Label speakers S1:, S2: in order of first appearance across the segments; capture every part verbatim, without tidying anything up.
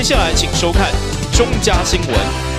S1: 下来请收看中嘉新闻。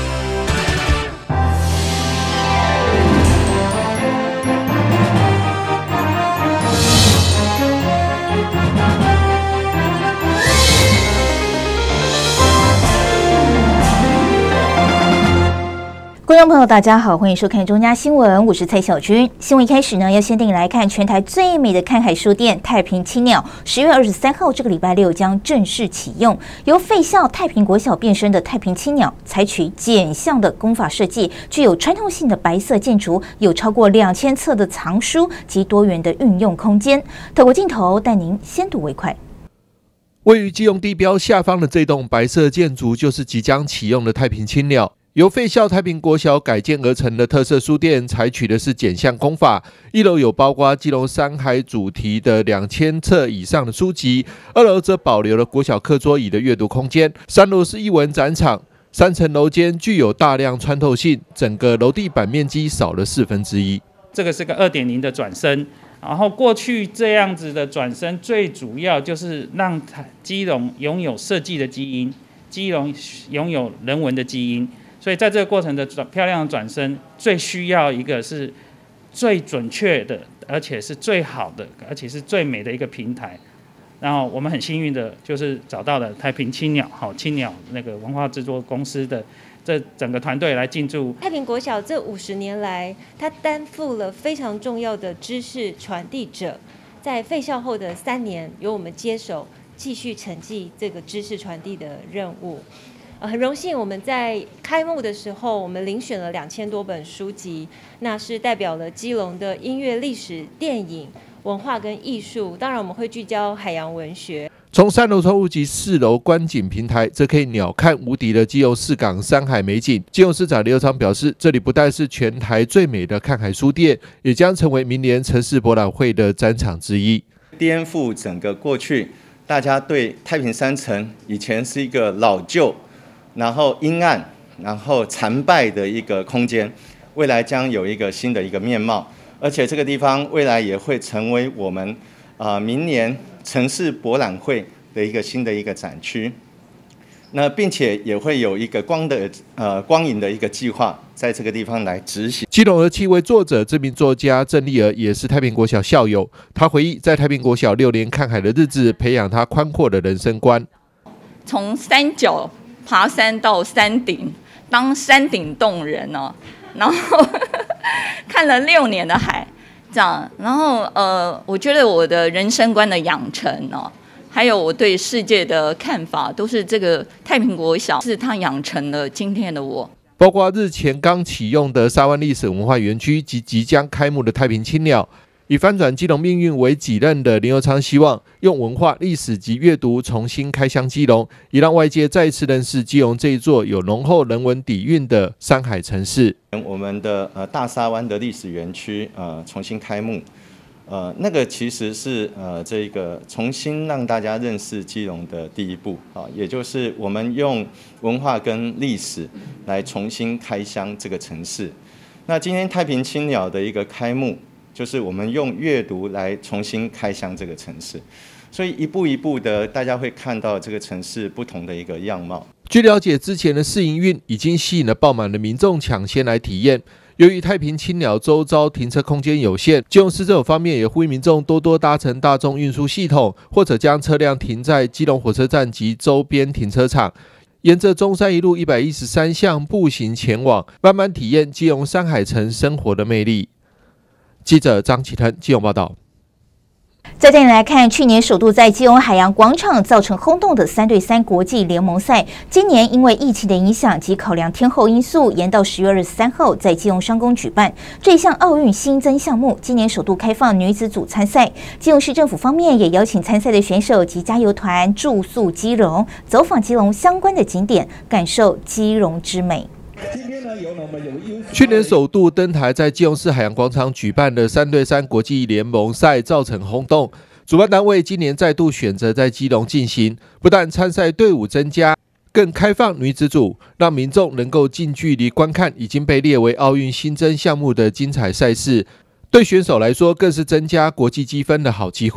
S2: 观众朋友，大家好，欢迎收看中嘉新闻，我是蔡小军。新闻一开始呢，要先带你来看全台最美的看海书店太平青鸟，十月二十三号这个礼拜六将正式启用。由废校太平国小变身的太平青鸟，采取简项的工法设计，具有传统性的白色建筑，有超过两千册的藏书及多元的运用空间。透过镜头带您先睹为快。
S3: 位于基隆地标下方的这栋白色建筑，就是即将启用的太平青鸟。由废校太平国小改建而成的特色书店，采取的是简项工法。一楼有包括基隆山海主题的两千册以上的书籍，二楼则保留了国小课桌椅的阅读空间，三楼是艺文展场。三层楼间具有大量穿透性，整个楼地板面积少了四分之一。
S4: 这个是个 二点零 的转身，然后过去这样子的转身，最主要就是让基隆拥有设计的基因，基隆拥有人文的基因。所以在这个过程的漂亮的转身，最需要一个是最准确的，而且是最好的，而且是最美的一个平台。然后我们很幸运的就是找到了太平青鸟，好青鸟那个文化制作公司的这整个团队来进驻
S5: 太平国小。这五十年来，它担负了非常重要的知识传递者。在废校后的三年，由我们接手继续承继这个知识传递的任务。呃，很荣幸我们在开幕的时候，我们遴选了两千多本书籍，那是代表了基隆的音乐、历史、电影、文化跟艺术。当然，我们会聚焦海洋文学。
S3: 从三楼窗户及四楼观景平台，则可以鸟瞰无敌的基隆四港山海美景。基隆市长刘长表示，这里不但是全台最美的看海书店，也将成为明年城市博览会的展场之一，
S6: 颠覆整个过去大家对太平山城以前是一个老旧，然后阴暗，然后残败的一个空间，未来将有一个新的一个面貌，而且这个地方未来也会成为我们啊、呃、明年城市博览会的一个新的一个展区。那并且也会有一个光的呃光影的一个计划，在这个地方来执行。
S3: 基隆儿七位作者，知名作家郑丽儿也是太平国小校友。他回忆，在太平国小六年看海的日子，培养他宽阔的人生观。
S7: 从山脚爬山到山顶，当山顶洞人哦，然后看了六年的海，这样，然后呃，我觉得我的人生观的养成哦，还有我对世界的看法，都是这个太平国小是它养成了今天的我。
S3: 包括日前刚启用的沙湾历史文化园区及即将开幕的太平青鸟。以翻转基隆命运为己任的林右昌希望用文化、历史及阅读重新开箱基隆，也让外界再次认识基隆这一座有浓厚人文底蕴的山海城市。
S6: 我们的呃大沙湾的历史园区呃重新开幕，呃那个其实是呃这个重新让大家认识基隆的第一步啊，也就是我们用文化跟历史来重新开箱这个城市。那今天太平青鸟的一个开幕，就是我们用阅读来重新开箱这个城市，所以一步一步的，大家会看到这个城市不同的一个样貌。
S3: 据了解，之前的试营运已经吸引了爆满的民众抢先来体验。由于太平青鸟周遭停车空间有限，基隆市政府方面也呼吁民众多多搭乘大众运输系统，或者将车辆停在基隆火车站及周边停车场，沿着中山一路一百一十三巷步行前往，慢慢体验基隆山海城生活的魅力。记者张启腾基隆报道。
S2: 再带你来看，去年首度在基隆海洋广场造成轰动的三对三国际联盟赛，今年因为疫情的影响及考量天候因素，延到十月二十三号在基隆商工举办。这一项奥运新增项目，今年首度开放女子组参赛。基隆市政府方面也邀请参赛的选手及加油团住宿基隆，走访基隆相关的景点，感受基隆之美。
S3: 去年首度登台在基隆市海洋广场举办的三对三国际联盟赛造成轰动，主办单位今年再度选择在基隆进行，不但参赛队伍增加，更开放女子组，让民众能够近距离观看已经被列为奥运新增项目的精彩赛事，对选手来说更是增加国际积分的好机会。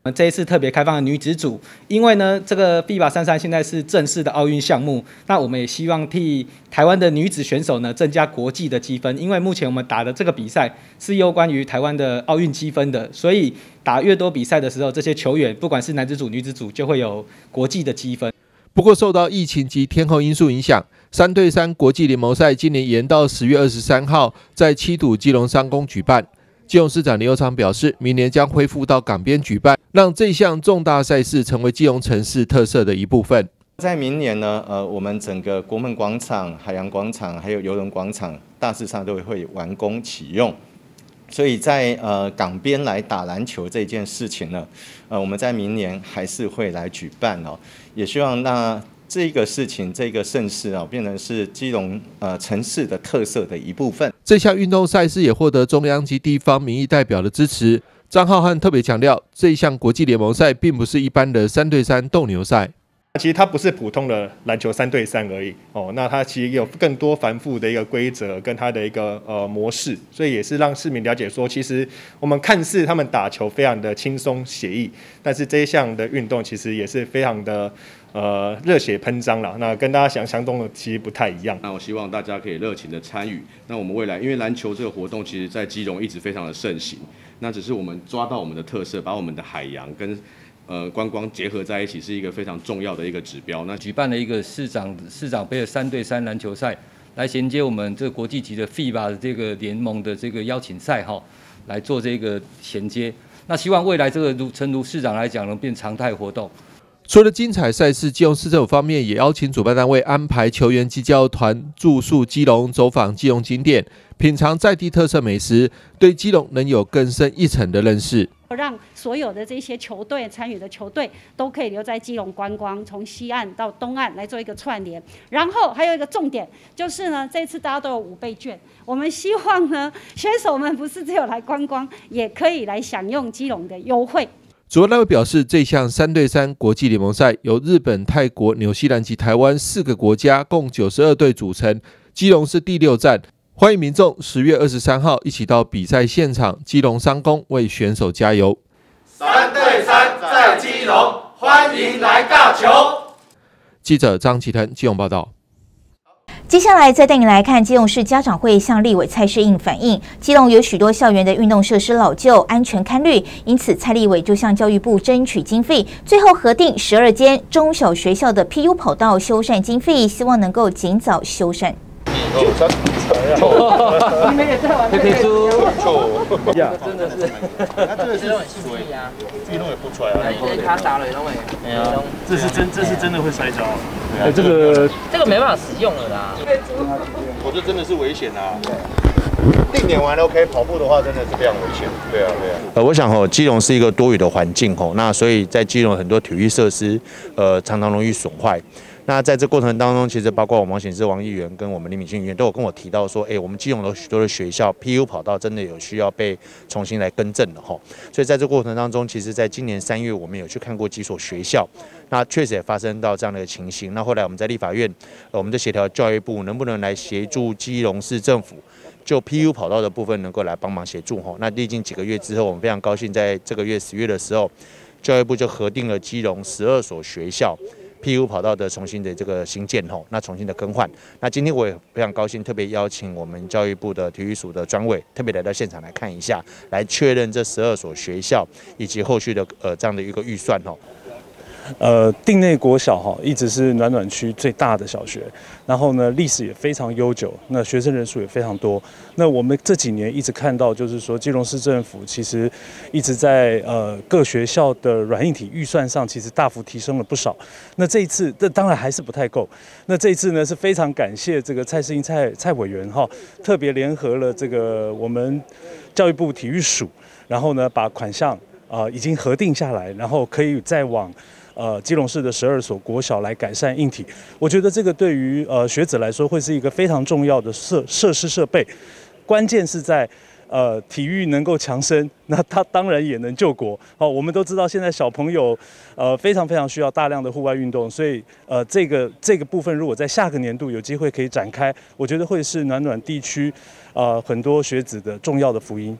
S8: 这一次特别开放的女子组，因为呢，这个 F I B A 三三现在是正式的奥运项目，那我们也希望替台湾的女子选手呢增加国际的积分，因为目前我们打的这个比赛是攸关于台湾的奥运积分的，所以打越多比赛的时候，这些球员不管是男子组、女子组，就会有国际的积分。
S3: 不过，受到疫情及天候因素影响，三对三国际联盟赛今年延到十月二十三号在七堵基隆商工举办。基隆市长林右昌表示，明年将恢复到港边举办，让这项重大赛事成为基隆城市特色的一部分。
S6: 在明年呢，呃，我们整个国门广场、海洋广场还有邮轮广场，大致上都会完工启用。所以在呃港边来打篮球这件事情呢，呃，我们在明年还是会来举办哦，也希望那。这个事情，这个盛事啊，变成是基隆呃城市的特色的一部分。
S3: 这项运动赛事也获得中央及地方民意代表的支持。张浩瀚特别强调，这一项国际联盟赛并不是一般的三对三斗牛赛。
S9: 其实它不是普通的篮球三对三而已哦，那它其实有更多繁复的一个规则跟它的一个呃模式，所以也是让市民了解说，其实我们看似他们打球非常的轻松写意，但是这一项的运动其实也是非常的呃热血喷张啦。那跟大家想象中的其实不太一样。
S10: 那我希望大家可以热情的参与。那我们未来因为篮球这个活动，其实在基隆一直非常的盛行，那只是我们抓到我们的特色，把我们的海洋跟呃，观光结合在一起是一个非常重要的一个指标。那
S11: 举办了一个市长市长杯的三对三篮球赛，来衔接我们这个国际级的 F I B A 的这个联盟的这个邀请赛哈，来做这个衔接。那希望未来这个如诚如市长来讲，能变常态活动。
S3: 除了精彩赛事，基隆市政府方面也邀请主办单位安排球员及教团住宿基隆，走访基隆景点，品尝在地特色美食，对基隆能有更深一层的认识。
S12: 让所有的这些球队参与的球队都可以留在基隆观光，从西岸到东岸来做一个串联。然后还有一个重点就是呢，这次大家都有五倍券，我们希望呢，选手们不是只有来观光，也可以来享用基隆的优惠。
S3: 主办单位表示，这项三对三国际联盟赛由日本、泰国、纽西兰及台湾四个国家共九十二队组成，基隆是第六站。欢迎民众十月二十三号一起到比赛现场基隆商工为选手加油。
S13: 三对三在基隆，欢迎来尬球。
S3: 记者张启腾基隆报道。
S2: 接下来再带你来看基隆市家长会向立委蔡适应反映，基隆有许多校园的运动设施老旧、安全堪虑，因此蔡立委就向教育部争取经费，最后核定十二间中小学校的 P U 跑道修缮经费，希望能够尽早修缮。
S14: 你们也在玩这个书？
S15: 错，
S14: 呀，真的是，
S15: 他这个是很水呀，自己弄也不出来啊。
S14: 这卡打了，弄没有，
S15: 这是真，这是真的会摔跤。
S14: 对啊，这个这个没办法使用了啦。
S15: 我这真的是危险啊。定点玩 OK， 跑步的话真的是非常危险。对啊，对啊。
S16: 呃，我想哦，基隆是一个多雨的环境哦，那所以在基隆很多体育设施，呃，常常容易损坏。那在这过程当中，其实包括我们王显志王议员跟我们林敏信议员都有跟我提到说，哎，我们基隆有许多的学校 P U 跑道真的有需要被重新来更正的哈。所以在这过程当中，其实在今年三月，我们有去看过几所学校，那确实也发生到这样的情形。那后来我们在立法院，呃，我们就协调教育部能不能来协助基隆市政府，就 P U 跑道的部分能够来帮忙协助哈。那历经几个月之后，我们非常高兴，在这个月十月的时候，教育部就核定了基隆十二所学校。P U 跑道的重新的这个新建吼，那重新的更换。那今天我也非常高兴，特别邀请我们教育部的体育署的专委，特别来到现场来看一下，来确认这十二所学校以及后续的呃这样的一个预算吼。
S17: 呃，定内国小哈一直是暖暖区最大的小学，然后呢历史也非常悠久，那学生人数也非常多。那我们这几年一直看到，就是说基隆市政府其实一直在呃各学校的软硬体预算上，其实大幅提升了不少。那这一次，这当然还是不太够。那这一次呢是非常感谢这个蔡适应蔡蔡委员哈，特别联合了这个我们教育部体育署，然后呢把款项啊、呃、已经核定下来，然后可以再往。呃，基隆市的十二所国小来改善硬体，我觉得这个对于呃学子来说会是一个非常重要的设设施设备，关键是在呃体育能够强身，那它当然也能救国。好、哦，我们都知道现在小朋友呃非常非常需要大量的户外运动，所以呃这个这个部分如果在下个年度有机会可以展开，我觉得会是暖暖地区呃很多学子的重要的福音。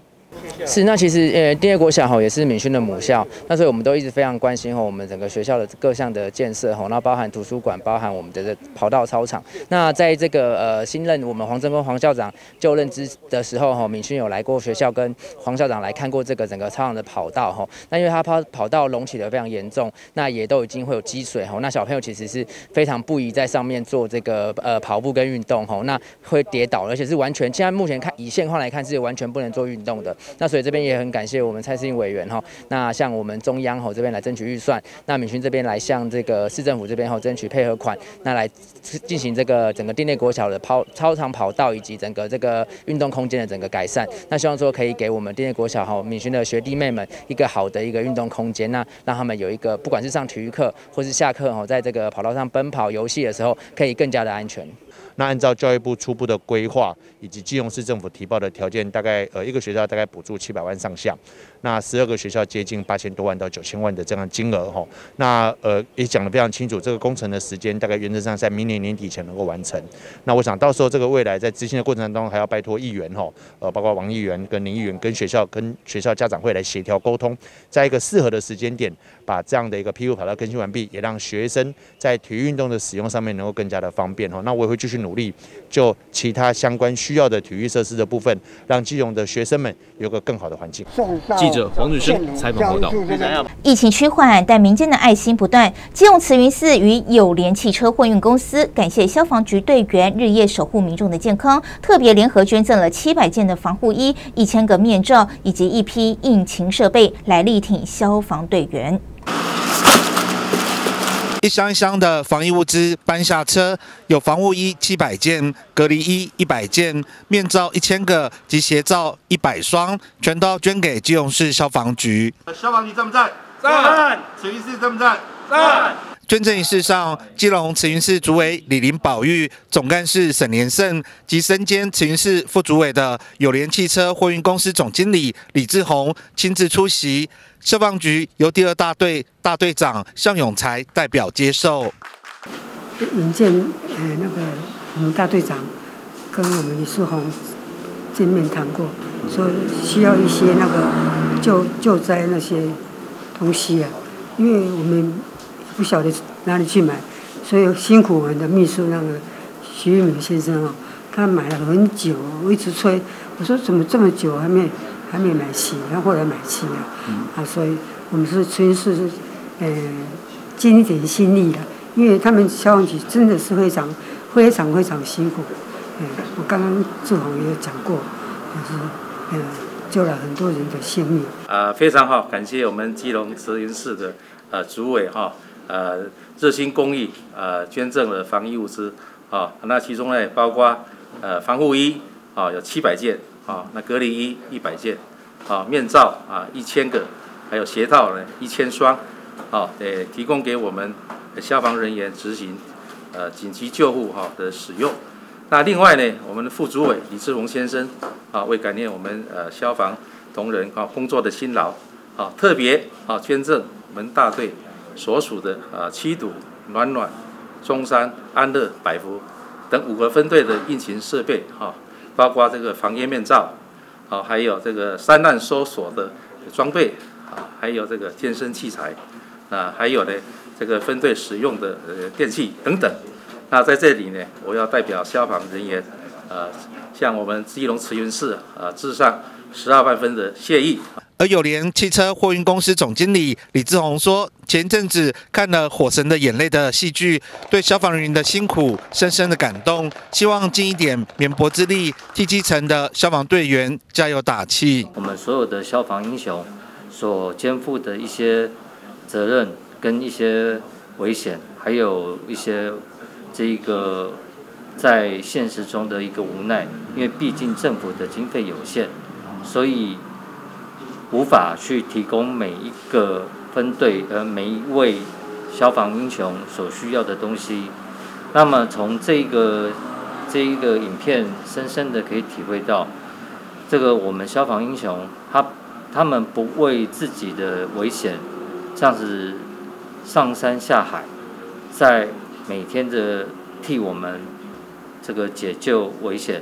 S18: 是，那其实呃，丁业国小吼也是闽勋的母校，那所以我们都一直非常关心吼我们整个学校的各项的建设吼，那包含图书馆，包含我们的跑道、操场。那在这个呃新任我们黄正峰黄校长就任之的时候吼，闽勋有来过学校跟黄校长来看过这个整个操场的跑道吼。那因为他跑跑道隆起的非常严重，那也都已经会有积水吼，那小朋友其实是非常不宜在上面做这个呃跑步跟运动吼，那会跌倒，而且是完全现在目前看以现况来看是完全不能做运动的。那所以这边也很感谢我们蔡适应委员哈，那向我们中央吼这边来争取预算，那闽勋这边来向这个市政府这边吼争取配合款，那来进行这个整个丁内国小的跑操场跑道以及整个这个运动空间的整个改善。那希望说可以给我们丁内国小吼闽勋的学弟妹们一个好的一个运动空间，那让他们有一个不管是上体育课或是下课吼，在这个跑道上奔跑游戏的时候，可以更加的安全。
S16: 那按照教育部初步的规划以及基隆市政府提报的条件，大概呃一个学校大概补助七百万上下，那十二个学校接近八千多万到九千万的这样金额哈。那呃也讲得非常清楚，这个工程的时间大概原则上在明年年底前能够完成。那我想到时候这个未来在执行的过程当中，还要拜托议员哈，呃包括王议员跟林议员跟学校跟学校家长会来协调沟通，在一个适合的时间点，把这样的一个批复跑道更新完毕，也让学生在体育运动的使用上面能够更加的方便哈。那我也会继续努力，就其他相关需要的体育设施的部分，让基隆的学生们有个更好的环境。
S1: 记者黄日升采访报道。
S2: 疫情趋缓，但民间的爱心不断。基隆慈云寺与友联汽车货运公司感谢消防局队员日夜守护民众的健康，特别联合捐赠了七百件的防护衣、一千个面罩以及一批应勤设备，来力挺消防队员。
S19: 一箱一箱的防疫物资搬下车，有防护衣七百件、隔离衣一百件、面罩一千个及鞋罩一百双，全都捐给基隆市消防局。消防局在不在？在。慈云寺在不在？在。捐赠仪式上，基隆慈云寺主委李林宝玉、总干事沈连胜及身兼慈云寺副主委的友联汽车货运公司总经理李志宏亲自出席。消防局由第二大队大队长向永才代表接受。
S20: 引荐呃那个我们大队长跟我们李世宏见面谈过，说需要一些那个救救灾那些东西啊，因为我们不晓得哪里去买，所以辛苦我们的秘书那个徐玉敏先生哦，他买了很久，我一直催，我说怎么这么久还没还没买齐，然后后来买齐了，嗯、啊，所以我们是纯是呃尽一点心力的，因为他们消防局真的是非常非常非常辛苦，嗯、呃，我刚刚志宏也有讲过，就是呃救了很多人的性命。
S21: 呃，非常好，感谢我们基隆慈云寺的呃主委哈。呃，热心公益，呃，捐赠了防疫物资，啊，那其中呢，包括呃防护衣，啊，有七百件，啊，那隔离衣一百件，啊，面罩啊一千个，还有鞋套呢一千双，啊，呃，提供给我们消防人员执行呃紧急救护哈的使用。那另外呢，我们的副主委李志宏先生，啊，为感念我们呃消防同仁啊工作的辛劳，啊，特别啊捐赠我们大队所属的啊七堵、暖暖、中山、安乐、百福等五个分队的应勤设备哈、啊，包括这个防烟面罩，啊，还有这个山难搜索的装备啊，还有这个健身器材啊，还有呢这个分队使用的呃电器等等。那在这里呢，我要代表消防人员，呃，向我们基隆慈云寺啊致上十二万分的谢意。
S19: 而友联汽车货运公司总经理李志宏说，前阵子看了《火神的眼泪》的戏剧，对消防人员的辛苦深深的感动，希望尽一点绵薄之力，替基层的消防队员加油打气。
S22: 我们所有的消防英雄所肩负的一些责任跟一些危险，还有一些这个在现实中的一个无奈，因为毕竟政府的经费有限，所以无法去提供每一个分队呃每一位消防英雄所需要的东西。那么从这个这一个影片，深深的可以体会到，这个我们消防英雄他他们不为自己的危险这样子上山下海，在每天的替我们这个解救危险。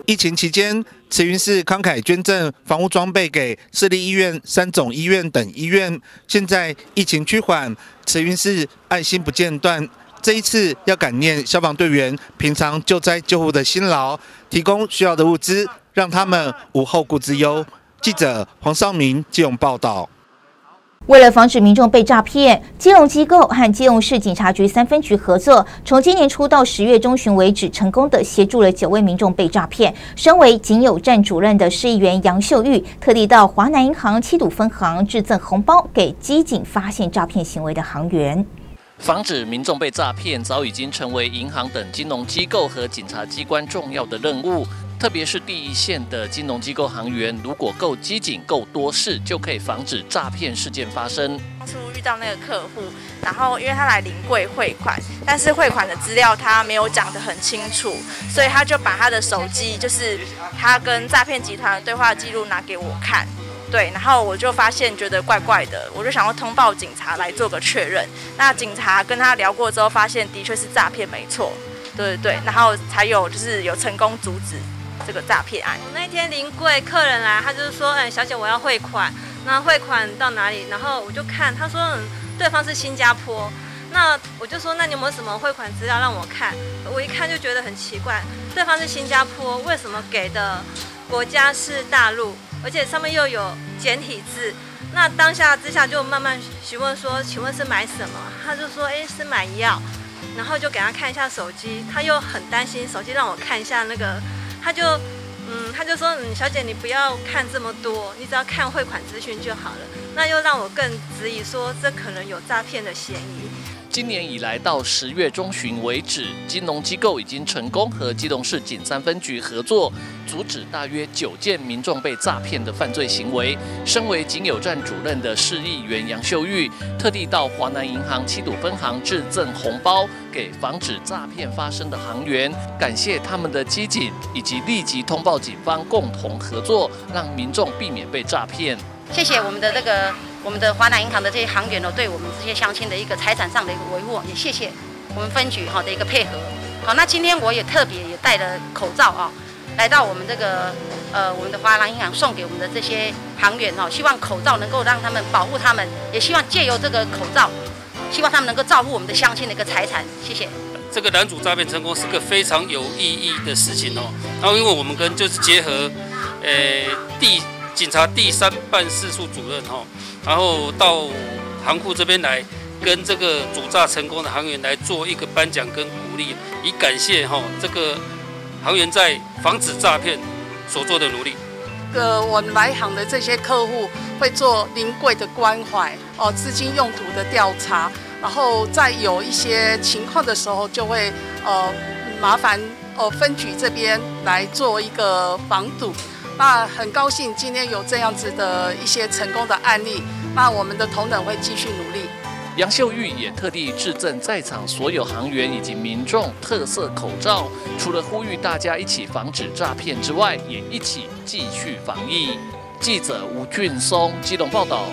S19: 疫情期间，慈云寺慷慨捐赠防护装备给市立医院、三总医院等医院。现在疫情趋缓，慈云寺爱心不间断。这一次要感念消防队员平常救灾救护的辛劳，提供需要的物资，让他们无后顾之忧。记者黄少明基隆报道。
S2: 为了防止民众被诈骗，基隆机构和基隆市警察局三分局合作，从今年初到十月中旬为止，成功的协助了九位民众被诈骗。身为警友站主任的市议员杨秀玉，特地到华南银行七堵分行致赠红包给机警发现诈骗行为的行员。
S4: 防止民众被诈骗，早已经成为银行等金融机构和警察机关重要的任务。特别是第一线的金融机构行员，如果够机警、够多事，就可以防止诈骗事件发生。
S5: 当初遇到那个客户，然后因为他来临柜汇款，但是汇款的资料他没有讲得很清楚，所以他就把他的手机，就是他跟诈骗集团的对话记录拿给我看。对，然后我就发现觉得怪怪的，我就想要通报警察来做个确认。那警察跟他聊过之后，发现的确是诈骗，没错，对对对，然后才有就是有成功阻止这个诈骗案。
S23: 我那天临柜客人来，他就是说，哎，小姐我要汇款，那汇款到哪里？然后我就看，他说，嗯，对方是新加坡。那我就说，那你有没有什么汇款资料让我看？我一看就觉得很奇怪，对方是新加坡，为什么给的国家是大陆？而且上面又有简体字，那当下之下就慢慢询问说，请问是买什么？他就说，哎，是买药，然后就给他看一下手机，他又很担心手机，让我看一下那个，他就，嗯，他就说，嗯，小姐你不要看这么多，你只要看汇款资讯就好了。那又让我更质疑说，这可能有诈骗的嫌疑。
S4: 今年以来到十月中旬为止，金融机构已经成功和基隆市警三分局合作，阻止大约九件民众被诈骗的犯罪行为。身为警友站主任的市议员杨秀玉，特地到华南银行七堵分行致赠红包给防止诈骗发生的行员，感谢他们的机警以及立即通报警方共同合作，让民众避免被诈骗。
S24: 谢谢我们的这个我们的华南银行的这些行员哦，对我们这些乡亲的一个财产上的一个维护，也谢谢我们分局哈的一个配合。好，那今天我也特别也戴了口罩啊，来到我们这个呃我们的华南银行送给我们的这些行员哦，希望口罩能够让他们保护他们，也希望借由这个口罩，希望他们能够照顾我们的乡亲的一个财产。谢谢。
S25: 这个拦阻诈骗成功是个非常有意义的事情哦。然后因为我们跟就是结合，呃第警察第三办事处主任哈，然后到行库这边来跟这个阻诈成功的行员来做一个颁奖跟鼓励，以感谢哈这个行员在防止诈骗所做的努力。
S26: 呃，我们来行的这些客户会做临柜的关怀哦，资金用途的调查，然后在有一些情况的时候，就会呃麻烦哦分局这边来做一个防堵。那很高兴今天有这样子的一些成功的案例，那我们的同仁会继续努力。
S4: 杨秀玉也特地致赠在场所有行员以及民众特色口罩，除了呼吁大家一起防止诈骗之外，也一起继续防疫。记者吴俊松基隆报道。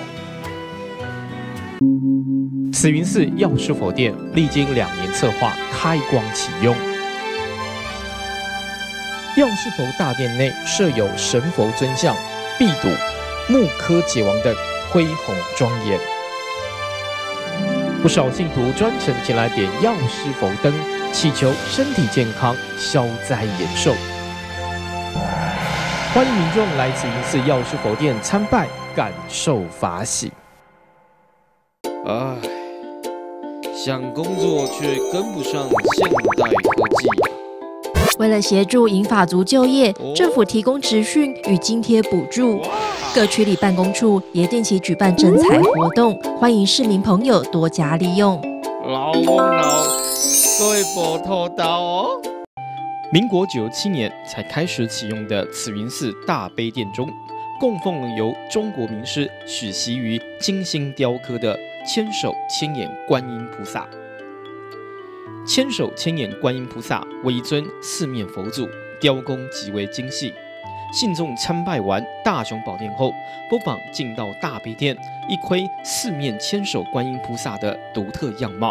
S27: 慈云寺药师佛殿历经两年策划，开光启用。药师佛大殿内设有神佛尊像、壁堵、木刻解王等，恢宏庄严。不少信徒专程前来点药师佛灯，祈求身体健康、消灾延寿。欢迎民众来慈云寺药师佛殿参拜，感受法喜。
S1: 唉，想工作却跟不上现代科技。
S28: 为了协助银发族就业，政府提供职训与津贴补助。各区里办公处也定期举办征才活动，欢迎市民朋友多加利用。
S1: 老翁老，各位波头刀哦。
S27: 民国九十七年才开始启用的慈云寺大悲殿中，供奉由中国名师许习于精心雕刻的千手千眼观音菩萨。千手千眼观音菩萨为一尊四面佛祖，雕工极为精细。信众参拜完大雄宝殿后，不妨进到大悲殿，一窥四面千手观音菩萨的独特样貌。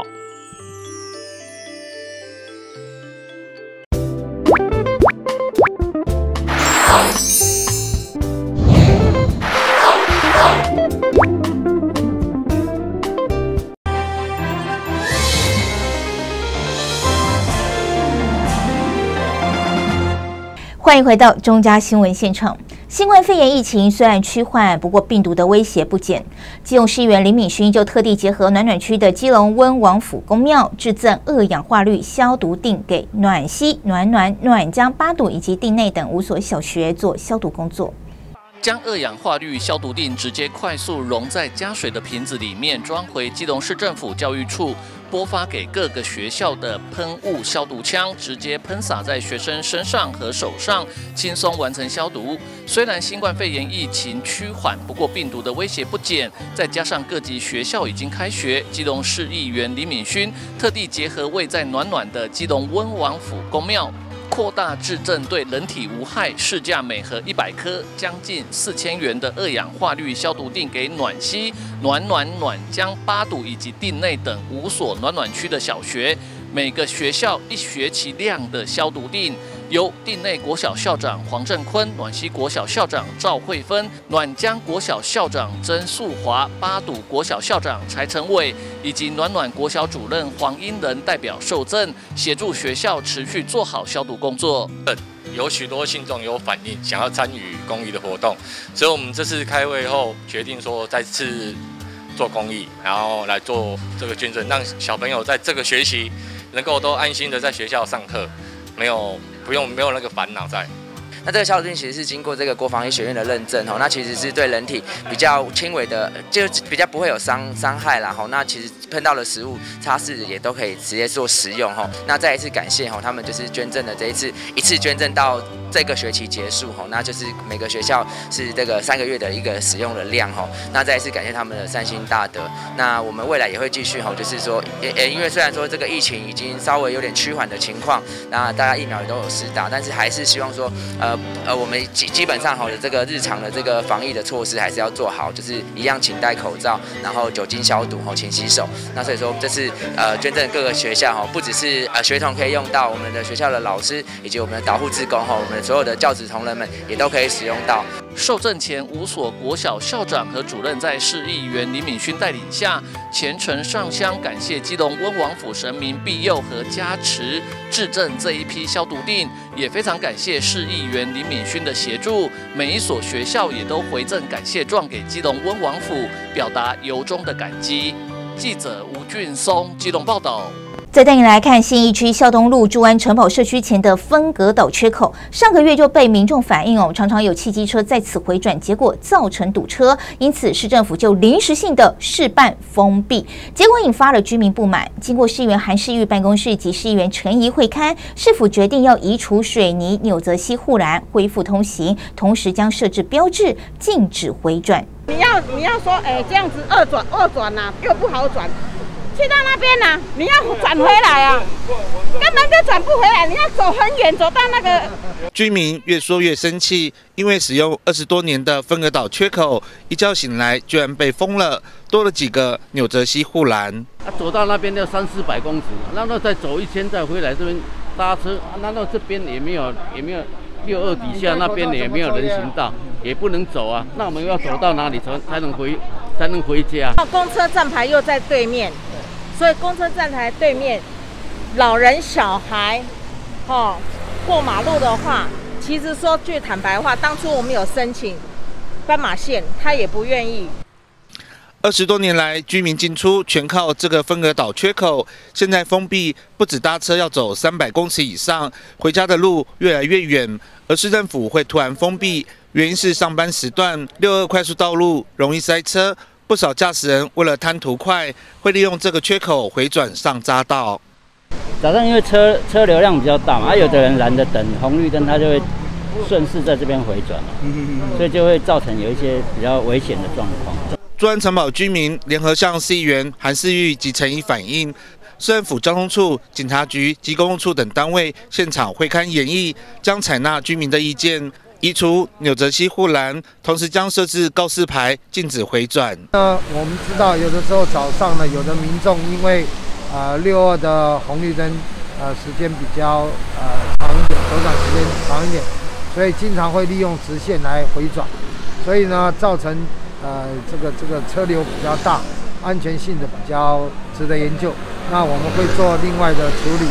S2: 欢迎回到中嘉新闻现场。新冠肺炎疫情虽然趋缓，不过病毒的威胁不减。基隆市议员林敏勋就特地结合暖暖区的基隆温王府公庙，制赠二氧化氯消毒锭给暖溪、暖暖、暖江、八堵以及町内等五所小学做消毒工作。
S4: 将二氧化氯消毒锭直接快速溶在加水的瓶子里面，装回基隆市政府教育处，拨发给各个学校的喷雾消毒枪，直接喷洒在学生身上和手上，轻松完成消毒。虽然新冠肺炎疫情趋缓，不过病毒的威胁不减，再加上各级学校已经开学，基隆市议员李敏勋特地结合位在暖暖的基隆温王府公庙，扩大制赠对人体无害、市价每盒一百颗、将近四千元的二氧化氯消毒锭给暖溪、暖暖、暖江、八堵以及町内等五所暖暖区的小学，每个学校一学期量的消毒锭，由町内国小校长黄正坤、暖溪国小校长赵慧芬、暖江国小校长曾素华、八堵国小校长柴成伟以及暖暖国小主任黄英仁代表受赠，协助学校持续做好消毒工作。
S6: 有许多信众有反映，想要参与公益的活动，所以我们这次开会后决定说再次做公益，然后来做这个捐赠，让小朋友在这个学期能够都安心的在学校上课，没有不用没有那个烦恼在。
S18: 那这个消毒锭其实是经过这个国防医学院的认证哦，那其实是对人体比较轻微的，就比较不会有伤伤害啦吼。那其实喷到的食物擦拭也都可以直接做食用吼。那再一次感谢吼，他们就是捐赠的这一次一次捐赠到这个学期结束吼，那就是每个学校是这个三个月的一个使用的量吼。那再一次感谢他们的善心大德。那我们未来也会继续吼，就是说，呃，因为虽然说这个疫情已经稍微有点趋缓的情况，那大家疫苗也都有施打，但是还是希望说，呃。呃，我们基基本上好的这个日常的这个防疫的措施还是要做好，就是一样，请戴口罩，然后酒精消毒，吼，勤洗手。那所以说，这次呃捐赠各个学校哈，不只是呃学童可以用到，我们的学校的老师以及我们的导护志工哈，我们所有的教职同仁们也都可以使用到。
S4: 受赠前五所国小校长和主任在市议员李敏勋带领下，虔诚上香感谢基隆温王府神明庇佑和加持，制赠这一批消毒锭，也非常感谢市议员李敏勋的协助。每一所学校也都回赠感谢状给基隆温王府，表达由衷的感激。记者吴俊松基隆报道。
S2: 再带你来看信义区孝东路祝安城堡社区前的分隔岛缺口，上个月就被民众反映哦，常常有汽机车在此回转，结果造成堵车，因此市政府就临时性的试办封闭，结果引发了居民不满。经过市议员韩世玉办公室及市议员陈怡会勘，市府决定要移除水泥纽泽西护栏，恢复通行，同时将设置标志禁止回转。
S7: 你要你要说，哎、欸，这样子二转二转呐、啊，又不好转。去到那边呢、啊，你要转回来啊，根本就转不回来，你要走很远，走到那个。
S19: 居民越说越生气，因为使用二十多年的分隔岛缺口，一觉醒来居然被封了，多了几个纽泽西护栏。
S8: 啊，走到那边要三四百公尺，然后再走一圈再回来这边搭车，啊、难道这边也没有也没有六二底下那边也没有人行道，也不能走啊？那我们要走到哪里才才能回才能回家？
S7: 公车站牌又在对面。所以公车站台对面，老人小孩，哦，过马路的话，其实说句坦白话，当初我们有申请斑马线，他也不愿意。
S19: 二十多年来，居民进出全靠这个分隔岛缺口，现在封闭，不止搭车要走三百公尺以上，回家的路越来越远。而市政府会突然封闭，原因是上班时段六二快速道路容易塞车。不少驾驶人为了贪图快，会利用这个缺口回转上匝道。
S9: 早上因为车车流量比较大嘛，啊，有的人懒得等红绿灯，他就会顺势在这边回转嘛，所以就会造成有一些比较危险的状况。
S19: 祝安城堡居民联合向市议员韩世玉及陈怡反映，市政府交通处、警察局及公共处等单位现场会勘研议，将采纳居民的意见。移除纽泽西护栏，同时将设置告示牌，禁止回转。
S10: 呃，我们知道有的时候早上呢，有的民众因为呃六二的红绿灯呃时间比较呃长一点，走转时间长一点，所以经常会利用直线来回转，所以呢造成呃这个这个车流比较大，安全性的比较值得研究。那我们会做另外的处理。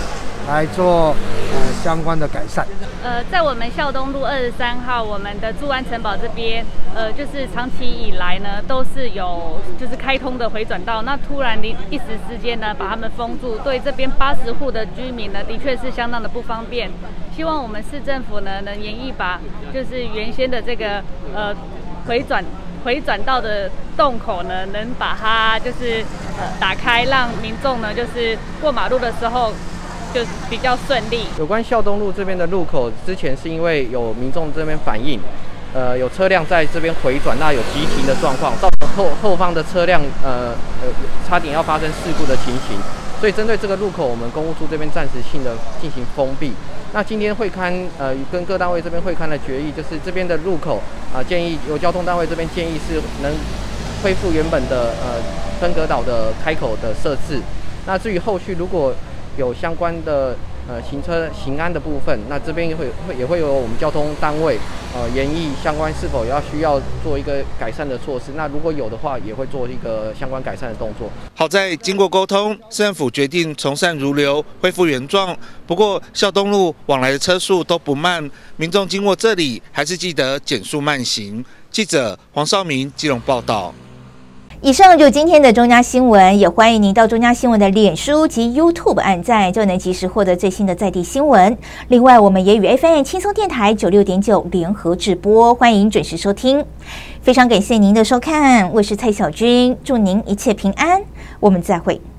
S10: 来做呃相关的改善。
S3: 呃，在我们孝东路二十三号，我们的祝安城堡这边，呃，就是长期以来呢，都是有就是开通的回转道，那突然一一时之间呢，把他们封住，对这边八十户的居民呢，的确是相当的不方便。希望我们市政府呢，能研议把就是原先的这个呃回转回转道的洞口呢，能把它就是呃打开，让民众呢就是过马路的时候就比较顺利。
S11: 有关孝东路这边的路口，之前是因为有民众这边反映，呃，有车辆在这边回转，那有急停的状况，造成后后方的车辆呃呃差点要发生事故的情形。所以针对这个路口，我们公务处这边暂时性的进行封闭。那今天会勘呃跟各单位这边会勘的决议，就是这边的路口啊、呃，建议由交通单位这边建议是能恢复原本的呃分隔岛的开口的设置。那至于后续如果有相关的呃行车行安的部分，那这边也会会也会有我们交通单位呃研议相关是否要需要做一个改善的措施。那如果有的话，也会做一个相关改善的动作。
S19: 好在经过沟通，市政府决定从善如流，恢复原状。不过孝东路往来的车速都不慢，民众经过这里还是记得减速慢行。记者黄少明基隆报道。
S2: 以上就是今天的中嘉新闻，也欢迎您到中嘉新闻的脸书及 YouTube 按赞，就能及时获得最新的在地新闻。另外，我们也与 F M 轻松电台九六点九联合直播，欢迎准时收听。非常感谢您的收看，我是蔡小君，祝您一切平安，我们再会。